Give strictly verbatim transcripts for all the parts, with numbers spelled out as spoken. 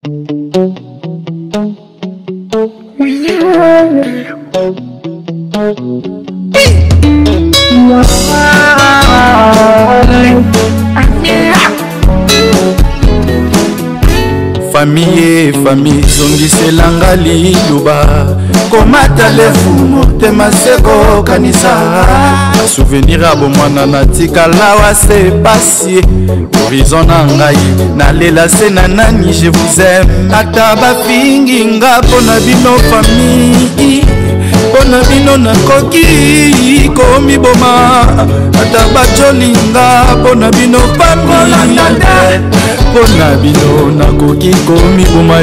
Famille, famille, zongise langa liluba komata lefu motema seko kanisa souvenir abo mwana natika lawa se pasi horizon na ngai nalela se na nani je vous aime ata bafingi nga pona bino famille pona bino nakoki komi boma ata bajolinga pona bino famille pona bino nakoki komi boma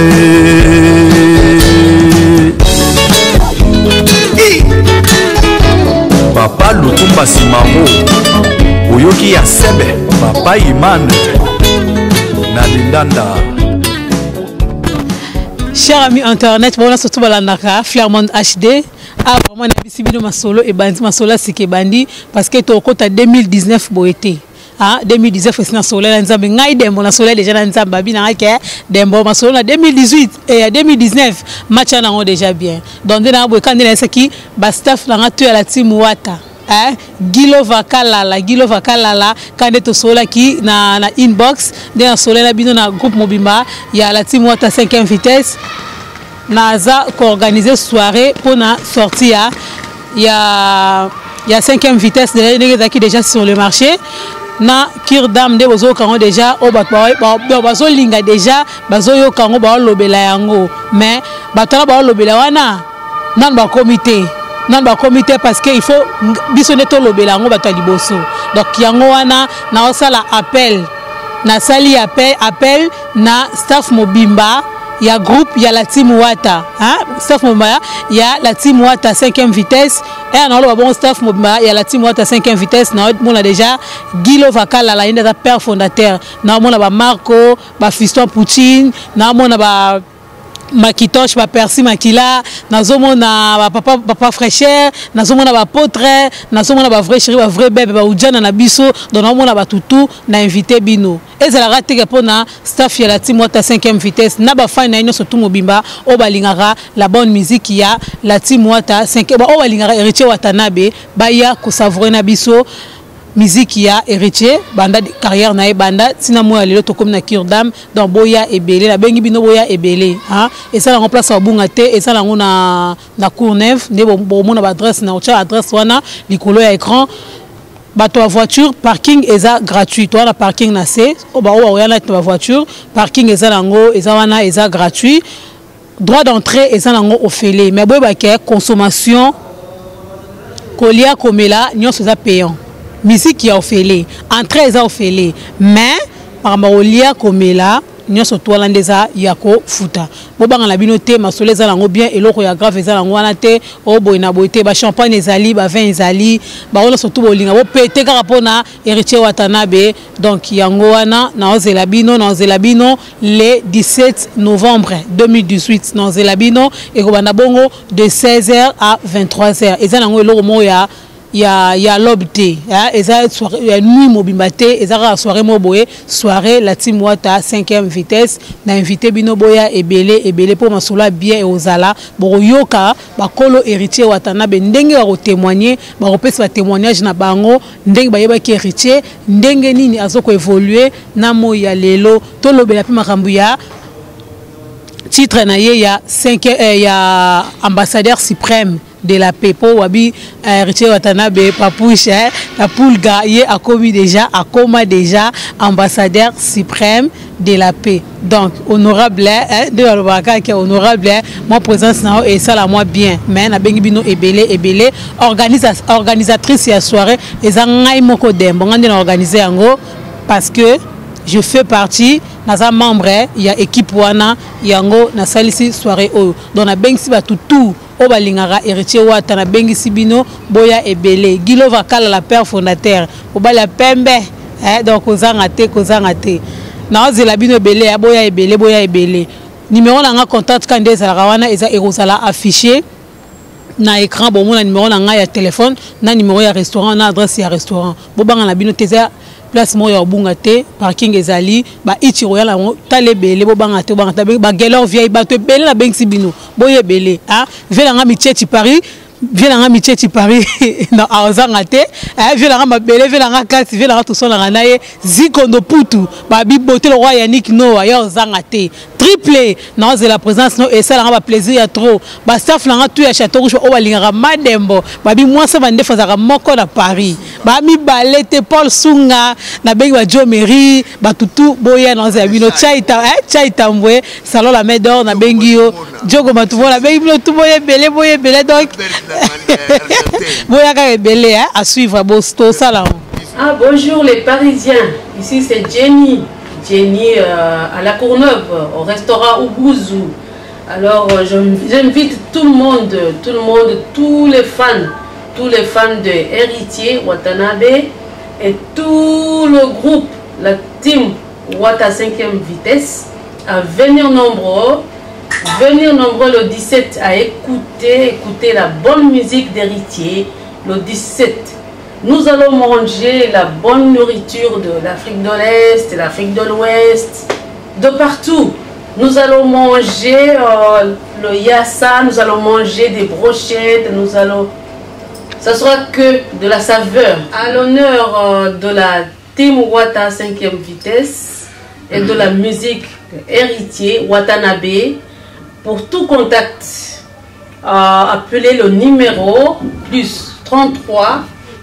Papa Lutumba Simamo Oyoki ya sebe Papa Iman Nalindanda. Chers amis internet, bon, on a surtout balandaka Flairmont H D. Ah vraiment na bisibino masolo et bandi masolo sike bandi parce que to kota deux mille dix-neuf boete. Ah deux mille dix-neuf c'est na solo la nzambe ngai dembo na solo déjà na nzambe babi na ke dembo masolo na deux mille dix-huit et deux mille dix-neuf match na on déjà bien. Donc na boe quand na saki ba staff na tu à la team Wata. Hein Gilo Vakalala Gilo Vakalala quand to solo ki na na inbox de na solo na bino na groupe Mobimba il y a la team Wata cinquième vitesse. Naza qui organiser soirée pour na sortir il y a il y a cinquième vitesse qui déjà sur le marché na kirdam de bozo kango déjà o ba bazo linga déjà bazo yo kango ba lobela yango mais batala ba lobela wana nan ba comité nan ba comité parce que il faut bisone to lobela yango batali liboso donc yango wana na osala appel na sali appel appel na staff Mobimba. Il y a groupe, il y a la team Wata, hein? Staff Mobimba, il y a la team Wata cinquième vitesse. Et on a le bon staff Mobimba, il y a la team Wata cinquième vitesse. On a déjà Gilo Vakalala, il y a des père fondateur. On a Marco, Fiston Poutine, on a Makitosh, ba Percy Makila, nazomona papa papa fraîcheur, nazomona ba potre, nazomona ba vrai chéri, ba vrai bébé, ba ujana na biso, donc nazomona ba tutu na invité bino. Et c'est la rate que pour na staff ya la team Wata cinquième vitesse, na ba fan na ino surtout Mobimba, o balingara la bonne musique ya la team Wata cinquième, o balingara héritier Watanabe, ba ya ko savourer na biso. Musique ya héritier banda carrière na banda sina mo lelo to comme na kirdam donc boya ebele la bengi bino boya ebele hein et ça la remplace au bungate et ça la na na Courneuve ne bo mo na adresse na ocha adresse wana likolo ya écran bato voiture parking eza gratuit toi la parking na c'est o ba o ya na ta voiture parking eza lango eza wana eza gratuit droit d'entrée eza lango ofele mais boy ba ke consommation kolia komela nyonso eza payant. Musique qui a offert, entrée a offert, mais par maolia comme là, nous sommes tous les gens yako futa. Boba ngala binote masole za lango bien eloko ya grave za lango wana te o boina boite ba champagne ezali ba vin ezali ba ona surtout bolinga bo pété ka rapona héritier Watanabe donc yango wana na ozela bino na ozela bino le dix-sept novembre deux mille dix-huit na ozela bino et ko bana bongo de seize heures à vingt-trois heures eza lango eloko mo ya il y a il y a l'obté hein et ça soirée nuit Mobimba té et ça soirée moboé soirée la team Wata cinquième vitesse na invité bino boya ebele ebele pour masola bien et ozala boyoka ba kolo héritier Watanabe ndenge ba témoigner ba repesa ba témoignage na bango ndenge ba yeba ki héritier ndenge nini azoko évoluer na mo ya lelo to lobela pe makambu ya titre na ye ya cinq il y a ambassadeur suprême de la paix pour wabi héritier Watanabe papouche la poulga yé a commis déjà a coma déjà ambassadeur suprême de la paix donc honorable hein, de l'Obaka qui est honorable moi présence na et ça la moi bien mais na bengi bino ebele ebele organisa organisatrice ya soirée et za ngai moko dembo ngande na organiser yango parce que je fais partie naza membre il y a équipe wana yango na salisi soirée o donc na bengi ba tout o balingara héritier Wata na bengi sibino boya ebele Gilo Vakala la père fondateur o bala pembe hein donc ozanga te kozanga te na ozela bino ebele boya ebele boya ebele numéro na nga contact quand des arawana eza erosala affiché na écran bon mon numéro na nga ya téléphone na numéro ya restaurant na adresse ya restaurant bo banga na bino teza place moya obungate parking ezali ba iti royal amo talebele bo bangate bangata ba gelor vieille ba to belé la bengsi bino boye belé ah vela nga michechi Paris vela nga michechi Paris na azanga te ah vela nga mabele vela nga kasi vela nga to sona na ye zikondo putu ba bi boté le roi Yannick Noah ya azanga te triplé non c'est la présence non et ça la plaisir ya trop ba staff la tout ya Château Rouge o balinga madembo ba bi moi ça bande fazaka moko na Paris ba mi balete Paul Sunga na bengi ba Jo Mairie ba tutu boya non c'est bino chaita eh chaita mbwe salon la main d'or na bengi yo jogo matuvo la bengi bino tout boye belé boye belé donc boya ka belé hein à suivre bosto ça là. Ah bonjour les Parisiens, ici c'est Jenny. Jenny euh, à la Courneuve, au restaurant Ubuzu. Alors euh, j'invite tout le monde, tout le monde, tous les fans, tous les fans de Héritier Watanabe et tout le groupe, la team Wata cinquième vitesse, à venir nombreux, venir nombreux le dix-sept à écouter, écouter la bonne musique d'Héritier le dix-sept. Nous allons manger la bonne nourriture de l'Afrique de l'Est, de l'Afrique de l'Ouest, de partout. Nous allons manger euh, le yassa, nous allons manger des brochettes, nous allons... Ça sera que de la saveur. À l'honneur euh, de la team Wata cinquième vitesse et de la musique Héritier Watanabe, pour tout contact, euh, appelez le numéro plus trente-trois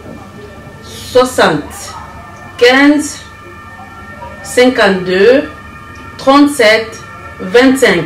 soixante quinze cinquante-deux trente-sept vingt-cinq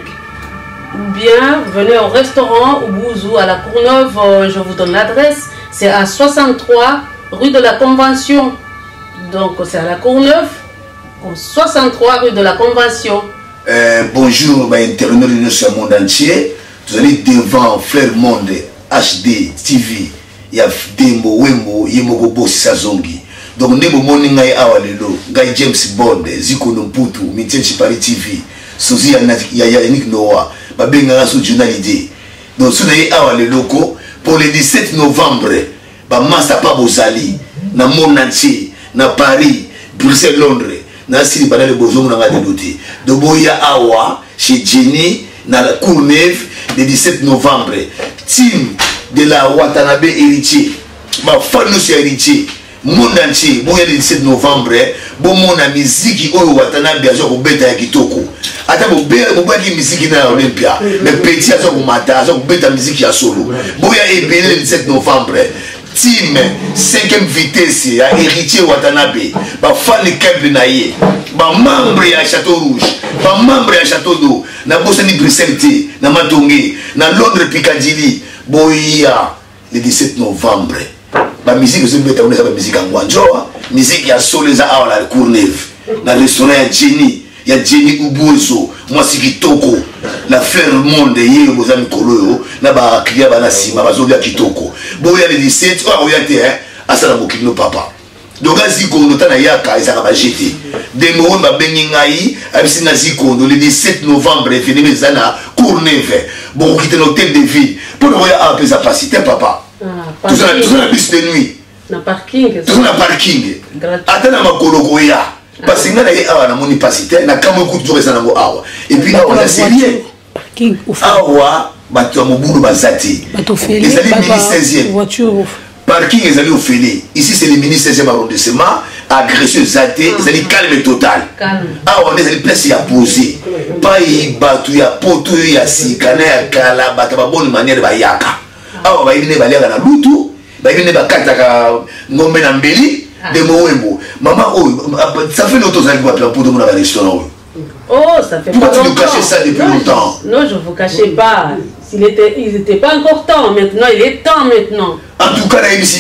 ou bien venez au restaurant Ubuzu à la Courneuve, euh, je vous donne l'adresse, c'est à soixante-trois rue de la Convention, donc c'est à la Courneuve, soixante-trois rue de la Convention. Euh, bonjour, bah, internautes du monde entier, vous allez devant Fleur Monde H D T V. Il y a Dembo, Wembo, Yemoko Bossi Sazongi. Donc, Nebo Morning Ngai Awalelo, Guy James Bond, Ziko Nomputu, Mitchenchi Paris T V, Suzy Yannick Noah, Babenga Sou Journalidé. Donc, si vous avez Awalelo, pour le dix-sept novembre, ba Massa Pabozali, na monde entier, na Paris, Bruxelles, Londres, na Siri Banale Bozom, na Gadeloté. Donc, Boya Awa, chez Jenny, na la Courneuve, le dix-sept novembre. Team de la Watanabe Héritier, ma fan sur Héritier, monde entier, bon, le dix-sept novembre, bon, mon musique, oh, Watanabe, à Joko Beta Kitoko. Attends, bon, bon, bon, musique dans l'Olympia, mais petit, à Joko Mata, à Joko Beta musique à solo. Bon, il y a le dix-sept novembre, team, cinquième vitesse, à Héritier Watanabe, ma fan de câble naïe, ma membre à Château Rouge, ma membre à Château d'eau, na Bosnie Bruxelles, na Matongé, na Londres Piccadilly. Boya le dix-sept novembre. La musique, vous avez la musique en Guanjoa, musique à Soleza à la Courneuve. Dans le restaurant, il y a Jenny, il y a Jenny Ubuzo, moi c'est Kitoko, la Fleur Monde, il y a Bozami Kolo, là bas, il y a Banasima, Bazolia Kitoko. Boya le dix-sept, oh, il y a été, hein, à Salamokino Papa. Donc, si on a yaka, ils ont jeté. Des mots, ma bengingaï, avec le dix-sept novembre, il finit mes années, Courneuve. Bon, quitter l'hôtel de ville. Pour le voyage à peu près, c'est papa. Tout ça, tout ça, bus de nuit. Na parking. Tout ça, na parking. Attends, ma kologoya. Parce que na na moni pasité, na kamo kutu resa na mo awa. Et puis là, on a sérieux. Parking. Awa, bato mobulo bazati. Bato félé. Et ça les ministres seizième. Voiture. Parking est allé au Félé. Ici, c'est le ministre seizième arrondissement. Agression zaté, c'est le calme total. Ah, on est allé placer à poser. Pas y batu ya poto ya sikana ya kala, bata ba bonne manière ba yaka. Ah, on va y venir balia na lutu, ba y venir ba kata ka ngombe na mbeli, de moembo. Maman, oh, ça fait longtemps que vous avez pour tout le monde à restaurant. Oh, ça fait Pourquoi pas tu longtemps. nous cachais ça depuis non, longtemps? je, non, je ne vous cachais pas. Il était, il n'était pas encore temps maintenant, il est temps maintenant. En tout cas,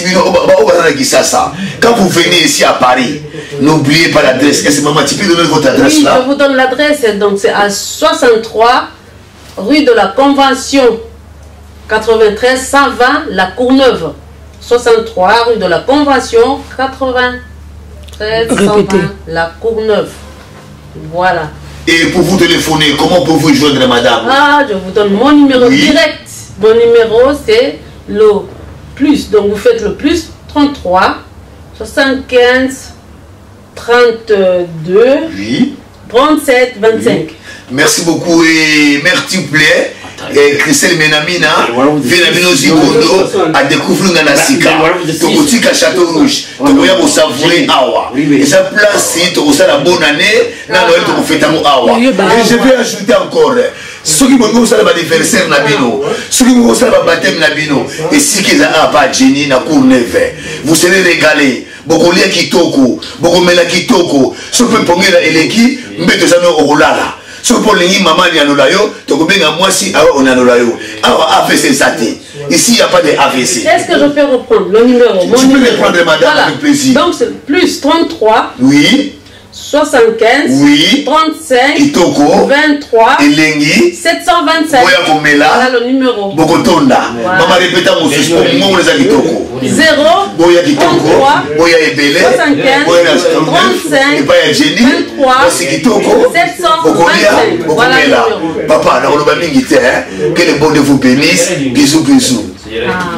quand vous venez ici à Paris, n'oubliez pas l'adresse. Est-ce que maman, tu peux donner votre adresse Oui, là? je vous donne l'adresse. Donc c'est à soixante-trois rue de la Convention, quatre-vingt-treize cent vingt La Courneuve. soixante-trois rue de la Convention, quatre-vingt-treize cent vingt La Courneuve. Voilà. Et pour vous téléphoner, comment pouvez-vous joindre madame? Ah, je vous donne mon numéro oui. direct. Mon numéro c'est le plus. Donc vous faites le plus trente-trois soixante-quinze trente-deux, Oui. trente-sept, vingt-cinq. Merci beaucoup et merci plaît. Et Christelle Menamina, Venamino Zikondo, a découvert dans la Sika. Tokotika Château Rouge. Tokoya pour savourer Awa. Et ça place, Tokosa la bonne année, na Noël Tokofetamo Awa. Et je vais ajouter encore. Ceux qui vont faire l'anniversaire Nabino, ceux qui vont faire le baptême Nabino, et si qu'ils n'ont pas Jenny, na cour neuf, vous serez régalés. Beaucoup de kitoko, beaucoup de kitoko, ceux qui peuvent prendre l'équipe, mettez ça au rolala. Ce pour les maman il y a nos layo, tu peux bien moi si on a nos layo. Alors A V C ça ici il n'y a pas de A V C. Est-ce que je peux reprendre le numéro? Tu peux le prendre madame voilà. Avec plaisir. Donc c'est plus trente-trois. Oui. soixante-quinze. Oui. trente-cinq. Kitoko. vingt-trois. Elengi. sept cent vingt-sept. Boya Komela. Voilà le numéro. Bokotonda. Voilà. Maman répète à mon suspect. Moi on les a Kitoko. zéro. Boya Kitoko. Boya Ebele. soixante-quinze. Boya trente-cinq. Et pas ya Jenny. vingt-trois. Voici Kitoko. sept cent vingt-cinq. Voilà le numéro. Papa, on a mingi te, que le bon de vous bénisse. Bisous, bisous.